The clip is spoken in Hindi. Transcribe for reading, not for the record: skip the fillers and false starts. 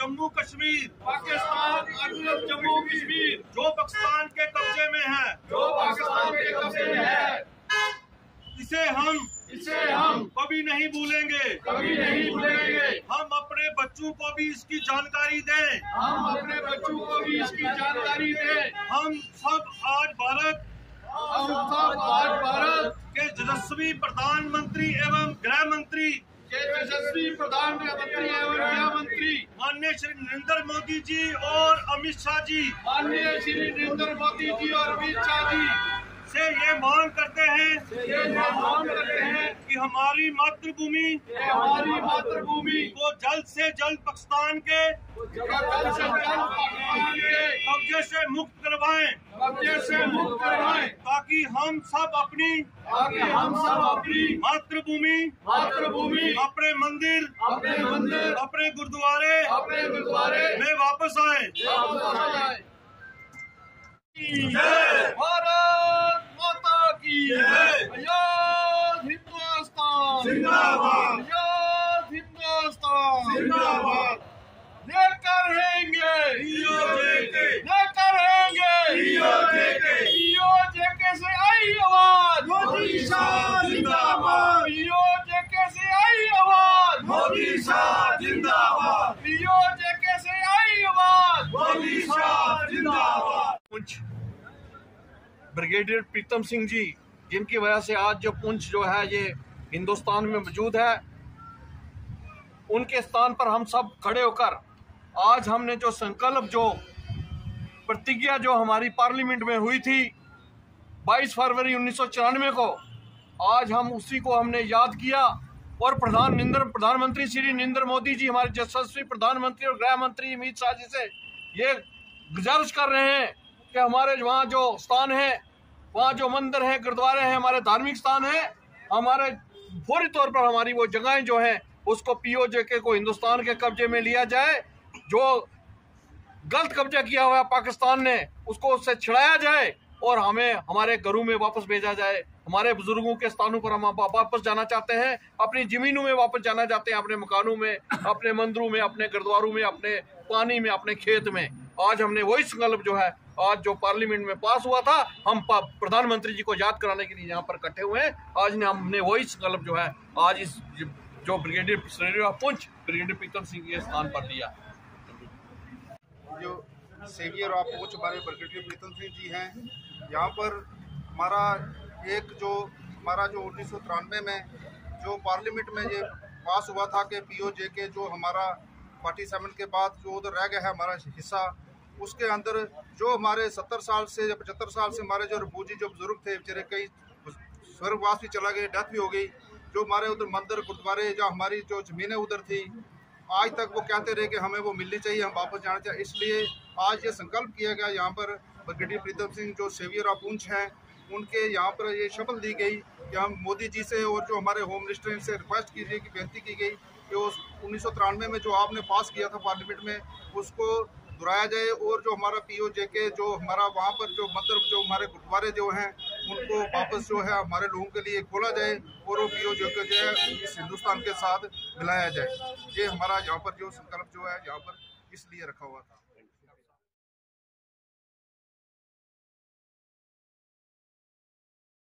जम्मू कश्मीर, पाकिस्तान अगल जम्मू कश्मीर जो पाकिस्तान के कब्जे में है, जो पाकिस्तान के कब्जे में है, इसे हम कभी नहीं भूलेंगे, कभी नहीं भूलेंगे। हम अपने बच्चों को भी इसकी जानकारी दें, हम अपने बच्चों को भी इसकी जानकारी दें। हम सब आज भारत के यशस्वी प्रधानमंत्री एवं गृह मंत्री माननीय श्री नरेंद्र मोदी जी और अमित शाह जी से ये मांग करते हैं कि हमारी मातृभूमि को जल्द से जल्द पाकिस्तान के कब्जे से मुक्त करवाएं, ताकि हम सब अपनी मातृभूमि, अपने मंदिर, अपने गुरुद्वारे में वापस आए। भारत माता की जय। आजाद हिंदुस्तान जिंदाबाद, आजाद हिंदुस्तान जिंदाबाद। लेकर रहेंगे EOJK से आई आवाज, मोदी शाह जिंदाबाद, EOJK से आई आवाज, मोदी शाह जिंदाबाद, EOJK से आई आवाज, मोदी शाह जिंदाबाद। ब्रिगेडियर प्रीतम सिंह जी, जिनकी वजह से आज जो पुंछ जो है ये हिंदुस्तान में मौजूद है, उनके स्थान पर हम सब खड़े होकर आज हमने जो संकल्प, जो प्रतिज्ञा जो हमारी पार्लियामेंट में हुई थी 22 फरवरी 1994 को, आज हम उसी को हमने याद किया और प्रधानमंत्री श्री नरेंद्र मोदी जी, हमारे यशस्वी प्रधानमंत्री और गृह मंत्री अमित शाह जी से ये गुजारिश कर रहे हैं कि हमारे वहाँ जो स्थान है, वहाँ जो मंदिर है, गुरुद्वारे हैं, हमारे धार्मिक स्थान है, हमारे फौरी तौर पर हमारी वो जगहें जो हैं उसको POJK को हिंदुस्तान के कब्जे में लिया जाए। जो गलत कब्जा किया हुआ पाकिस्तान ने उसको उससे छिड़ाया जाए और हमें हमारे घरों में वापस भेजा जाए। हमारे बुजुर्गों के स्थानों पर हम वापस जाना चाहते हैं, अपनी जमीनों में वापस जाना चाहते हैं, अपने मकानों में, अपने मंदिरों में, अपने गुरुद्वारों में, अपने पानी में, अपने खेत में। आज हमने वही संकल्प जो है आज जो पार्लियामेंट में पास हुआ था, हम प्रधानमंत्री जी को याद कराने के लिए यहाँ पर इकट्ठे हुए हैं। आज ने हमने वही संकल्प जो है आज इस जो ब्रिगेडियर पुंछ ब्रिगेडियर प्रीतम सिंह के स्थान पर लिया। जो सेवियर ऑफ पुंछ हमारे ब्रिगेडियर प्रीतम सिंह जी हैं, यहाँ पर हमारा जो 1993 में जो पार्लियामेंट में ये पास हुआ था कि POJK जो हमारा 47 के बाद जो उधर रह गया है हमारा हिस्सा, उसके अंदर जो हमारे 70 साल से या 75 साल से हमारे जो रबूजी जो बुजुर्ग थे बेचारे, कई स्वर्गवास भी चला गए, डेथ भी हो गई। जो हमारे उधर मंदिर गुरुद्वारे जो हमारी जो ज़मीनें उधर थी, आज तक वो कहते रहे कि हमें वो मिलनी चाहिए, हम वापस जाना चाहिए। इसलिए आज ये संकल्प किया गया, यहाँ पर ब्रिगेडियर प्रीतम सिंह जो सेवियर ऑफ पुंछ हैं, उनके यहाँ पर ये शपथ दी गई कि हम मोदी जी से और जो हमारे होम मिनिस्टर इनसे रिक्वेस्ट की गई, कि बेनती की गई कि उस 1993 में जो आपने पास किया था पार्लियामेंट में, उसको दोहराया जाए और जो हमारा POJK जो हमारा वहाँ पर जो मंदिर जो हमारे गुरुद्वारे जो हैं उनको वापस जो है हमारे लोगों के लिए खोला जाए और वो POJK जो है इस हिंदुस्तान के साथ मिलाया जाए। ये हमारा यहाँ पर जो संकल्प जो है यहाँ पर इसलिए रखा हुआ था।